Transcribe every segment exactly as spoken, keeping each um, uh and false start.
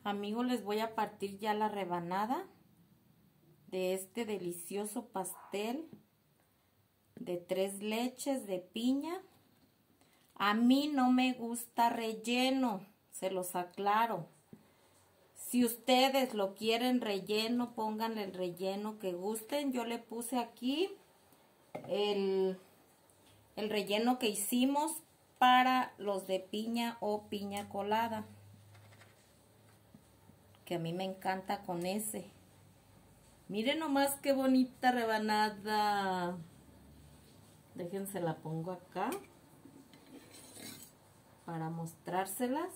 Amigos, les voy a partir ya la rebanada de este delicioso pastel de tres leches de piña. A mí no me gusta relleno, se los aclaro. Si ustedes lo quieren relleno, pónganle el relleno que gusten. Yo le puse aquí el, el relleno que hicimos para los de piña o piña colada, que a mí me encanta con ese. Miren nomás qué bonita rebanada. Déjense la pongo acá para mostrárselas.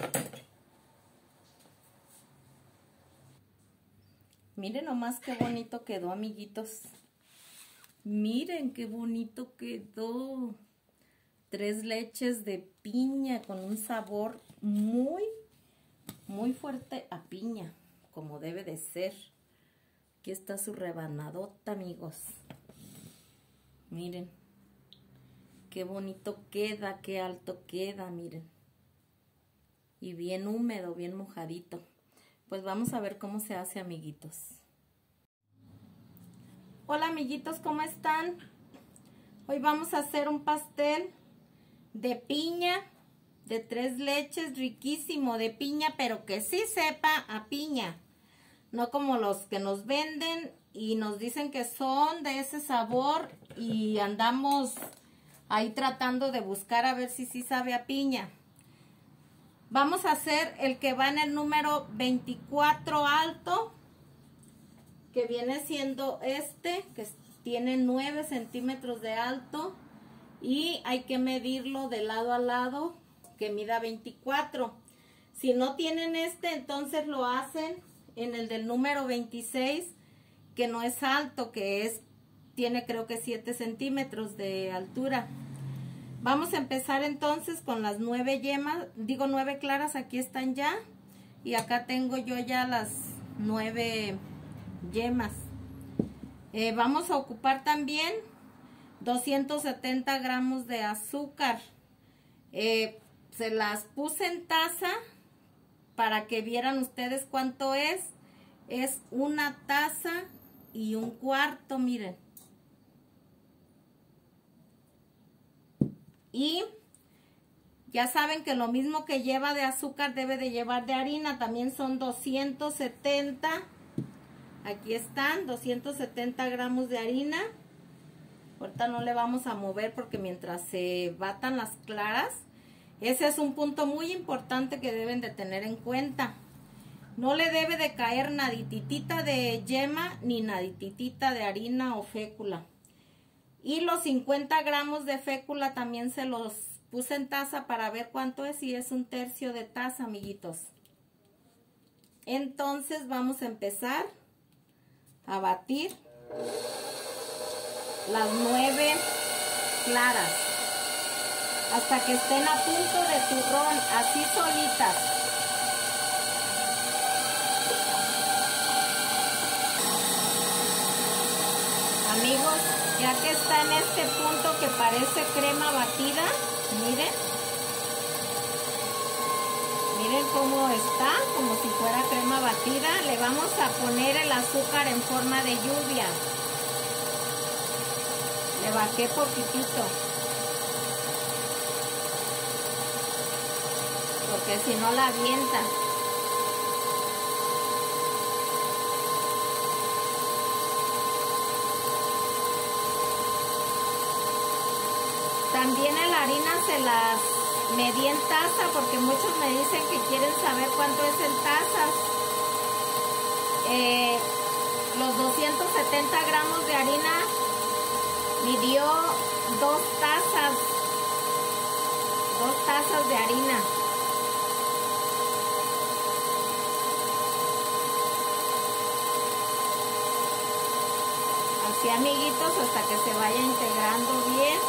Miren nomás qué bonito quedó, amiguitos. Miren qué bonito quedó. Tres leches de piña con un sabor muy, muy fuerte a piña, como debe de ser. Aquí está su rebanadota, amigos. Miren. Qué bonito queda, qué alto queda, miren. Y bien húmedo, bien mojadito. Pues vamos a ver cómo se hace, amiguitos. Hola, amiguitos, ¿cómo están? Hoy vamos a hacer un pastel de piña, de tres leches, riquísimo, de piña, pero que sí sepa a piña. No como los que nos venden y nos dicen que son de ese sabor y andamos ahí tratando de buscar a ver si sí sabe a piña. Vamos a hacer el que va en el número veinticuatro alto, que viene siendo este, que tiene nueve centímetros de alto, y hay que medirlo de lado a lado, que mida veinticuatro. Si no tienen este, entonces lo hacen en el del número veintiséis, que no es alto, que es tiene creo que siete centímetros de altura. Vamos a empezar entonces con las nueve yemas, digo nueve claras, aquí están ya, y acá tengo yo ya las nueve yemas. Eh, vamos a ocupar también doscientos setenta gramos de azúcar. Eh, se las puse en taza para que vieran ustedes cuánto es. Es una taza y un cuarto, miren. Y ya saben que lo mismo que lleva de azúcar debe de llevar de harina. También son doscientos setenta. Aquí están, doscientos setenta gramos de harina. Ahorita no le vamos a mover porque mientras se batan las claras, ese es un punto muy importante que deben de tener en cuenta. No le debe de caer nadititita de yema ni nadititita de harina o fécula. Y los cincuenta gramos de fécula también se los puse en taza para ver cuánto es, y es un tercio de taza, amiguitos. Entonces vamos a empezar a batir las nueve claras hasta que estén a punto de turrón, así solitas. Amigos, ya que está en este punto que parece crema batida, miren, miren cómo está, como si fuera crema batida. Le vamos a poner el azúcar en forma de lluvia. Le bajé poquitito, porque si no la avienta. También en la harina se las medí en taza, porque muchos me dicen que quieren saber cuánto es en tazas. Eh, los doscientos setenta gramos de harina midió dos tazas, dos tazas de harina. Así, amiguitos, hasta que se vaya integrando bien.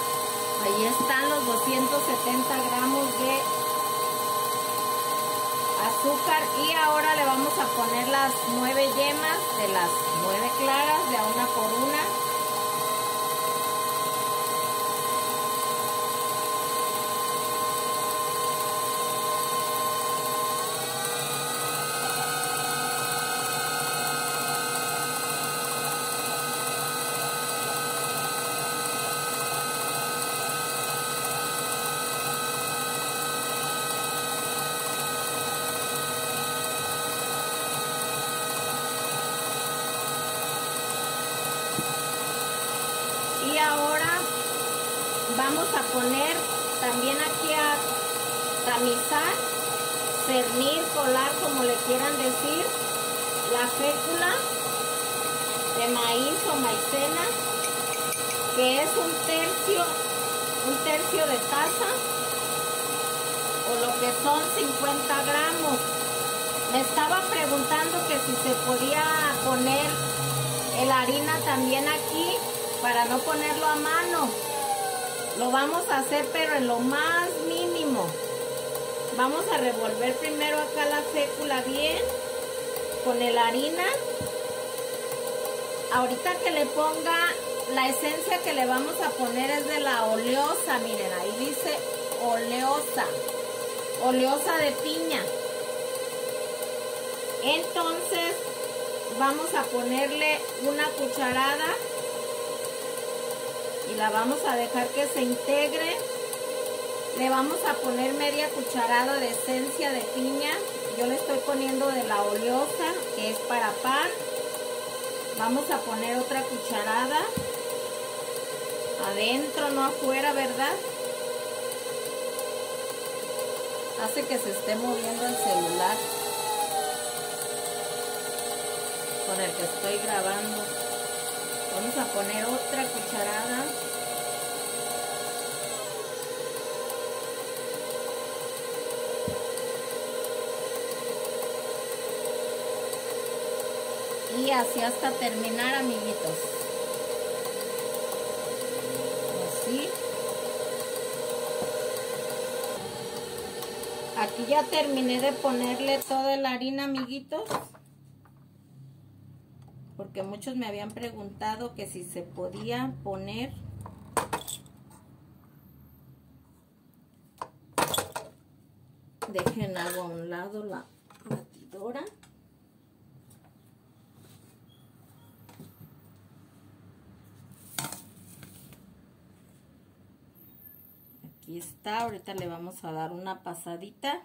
Ahí están los doscientos setenta gramos de azúcar y ahora le vamos a poner las nueve yemas de las nueve claras de a una por una. Y ahora vamos a poner también aquí a tamizar, cernir, colar, como le quieran decir, la fécula de maíz o maicena, que es un tercio, un tercio de taza, o lo que son cincuenta gramos. Me estaba preguntando que si se podía poner la harina también aquí, para no ponerlo a mano. Lo vamos a hacer pero en lo más mínimo. Vamos a revolver primero acá la fécula bien con la harina. Ahorita que le ponga la esencia que le vamos a poner es de la oleosa, miren, ahí dice oleosa, oleosa de piña. Entonces vamos a ponerle una cucharada y la vamos a dejar que se integre. Le vamos a poner media cucharada de esencia de piña. Yo le estoy poniendo de la oleosa, que es para pan. Vamos a poner otra cucharada adentro, no afuera, ¿verdad? Hace que se esté moviendo el celular con el que estoy grabando. Vamos a poner otra cucharada. Y así hasta terminar, amiguitos. Así. Aquí ya terminé de ponerle toda la harina, amiguitos. Porque muchos me habían preguntado que si se podía poner dejen algo a un lado la batidora. Aquí está, ahorita le vamos a dar una pasadita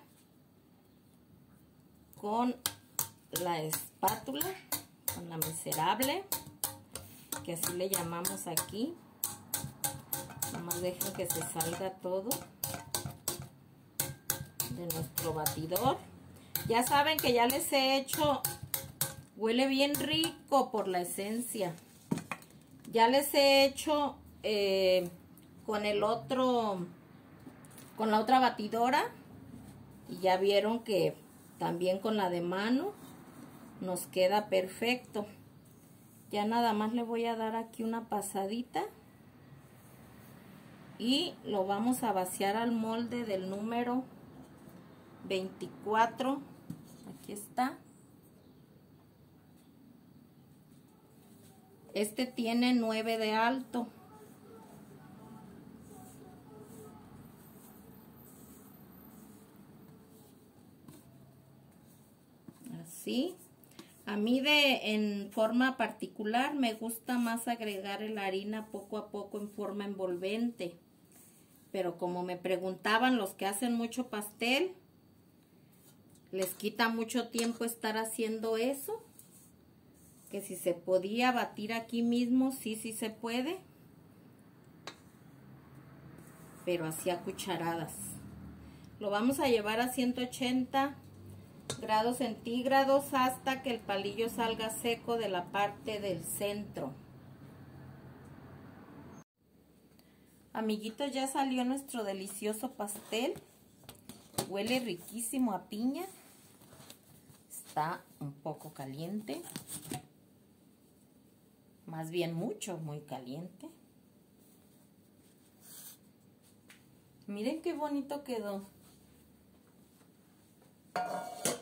con la espátula, con la miserable, que así le llamamos aquí. Nomás dejen que se salga todo de nuestro batidor. Ya saben que ya les he hecho, huele bien rico por la esencia. Ya les he hecho eh, con el otro, con la otra batidora, y ya vieron que también con la de mano nos queda perfecto. Ya nada más le voy a dar aquí una pasadita y lo vamos a vaciar al molde del número veinticuatro. Aquí está. Este tiene nueve de alto. Así. A mí de en forma particular me gusta más agregar la harina poco a poco en forma envolvente. Pero como me preguntaban los que hacen mucho pastel, les quita mucho tiempo estar haciendo eso. Que si se podía batir aquí mismo, sí, sí se puede. Pero así a cucharadas. Lo vamos a llevar a ciento ochenta grados centígrados hasta que el palillo salga seco de la parte del centro. Amiguitos, ya salió nuestro delicioso pastel. Huele riquísimo a piña. Está un poco caliente. Más bien mucho, muy caliente. Miren qué bonito quedó.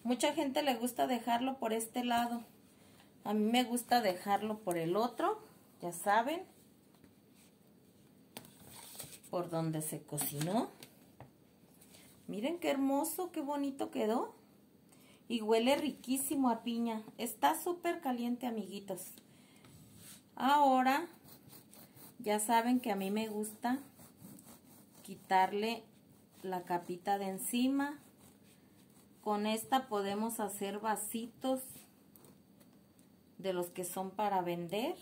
Mucha gente le gusta dejarlo por este lado. A mí me gusta dejarlo por el otro, ya saben. Por donde se cocinó. Miren qué hermoso, qué bonito quedó. Y huele riquísimo a piña. Está súper caliente, amiguitos. Ahora, ya saben que a mí me gusta quitarle la capita de encima. Con esta podemos hacer vasitos de los que son para vender.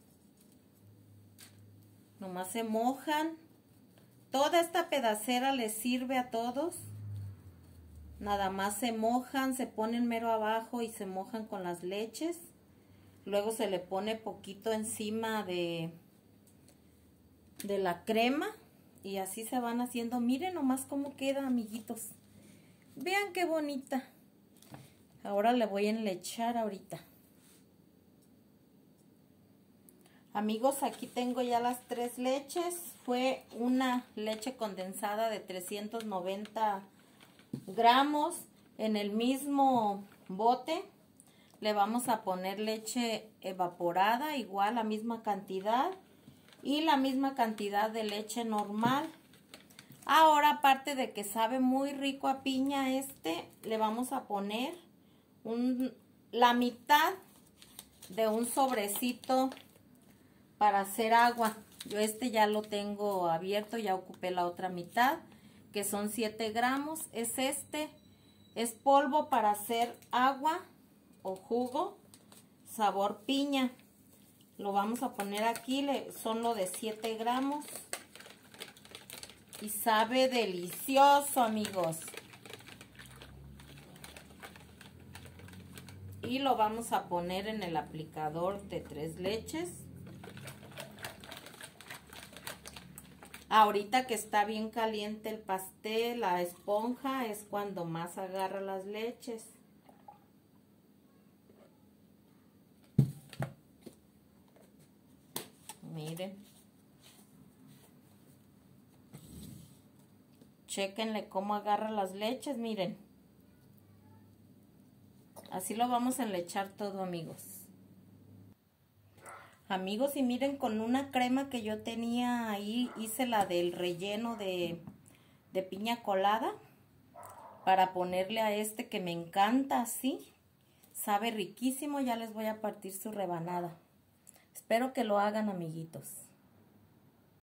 Nomás se mojan. Toda esta pedacera les sirve a todos. Nada más se mojan, se ponen mero abajo y se mojan con las leches. Luego se le pone poquito encima de, de la crema. Y así se van haciendo. Miren nomás cómo queda, amiguitos. Vean qué bonita. Ahora le voy a enlechar ahorita. Amigos, aquí tengo ya las tres leches. Fue una leche condensada de trescientos noventa gramos. En el mismo bote le vamos a poner leche evaporada, igual la misma cantidad. Y la misma cantidad de leche normal. Ahora, aparte de que sabe muy rico a piña este, le vamos a poner un, la mitad de un sobrecito para hacer agua. Yo este ya lo tengo abierto, ya ocupé la otra mitad, que son siete gramos. Es este, es polvo para hacer agua o jugo, sabor piña. Lo vamos a poner aquí, le, son lo de siete gramos. Y sabe delicioso, amigos. Y lo vamos a poner en el aplicador de tres leches. Ahorita que está bien caliente el pastel, la esponja, es cuando más agarra las leches. Miren. Chéquenle cómo agarra las leches, miren. Así lo vamos a enlechar todo, amigos. Amigos, y miren, con una crema que yo tenía ahí, hice la del relleno de, de piña colada. Para ponerle a este que me encanta así. Sabe riquísimo, ya les voy a partir su rebanada. Espero que lo hagan, amiguitos.